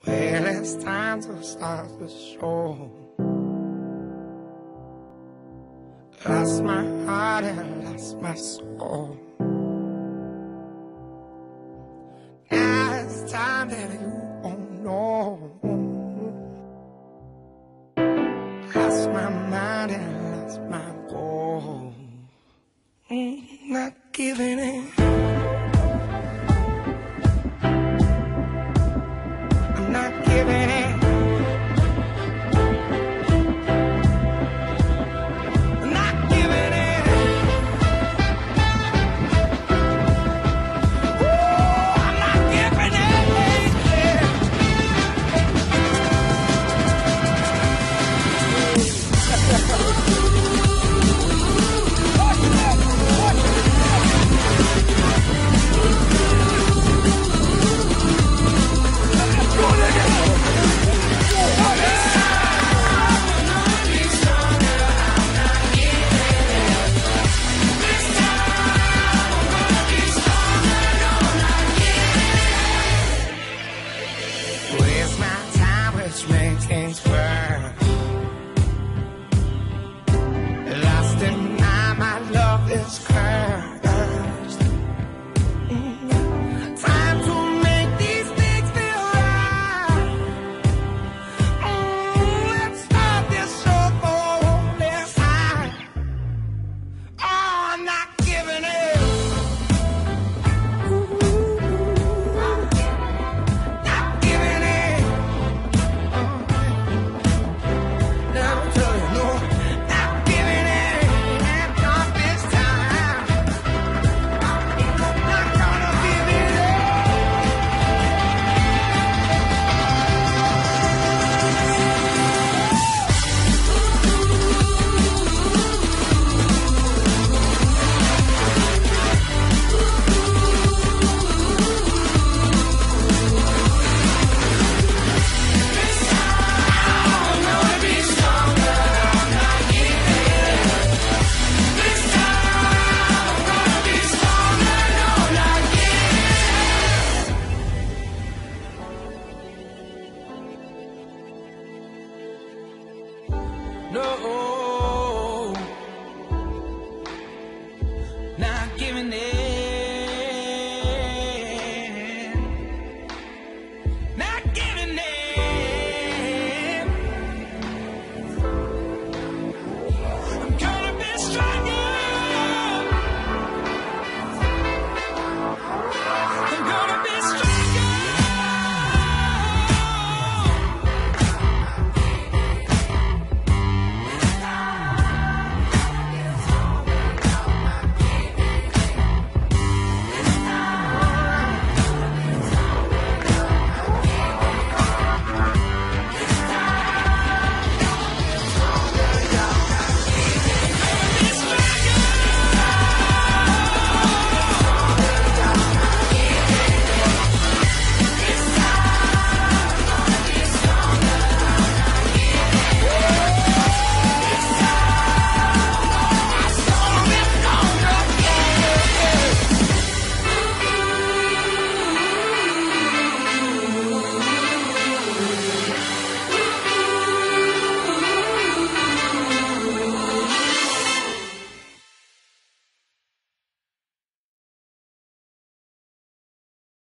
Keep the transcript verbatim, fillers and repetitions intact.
Well, it's time to start the show. Lost my heart and lost my soul. Now it's time that you won't know. Lost my mind and lost my goal. Mm, not giving in. I'm not giving in. I'm not giving in. Ooh, I'm not giving in. Waste my time, which makes things worse. Lost in my, my love is cursed. Mm. Time to make these things feel right. Mm, let's start this show for this time. Oh, I'm not giving in. Not giving in. Now I'm telling you, no, not giving in. Not this time. Not gonna give it no.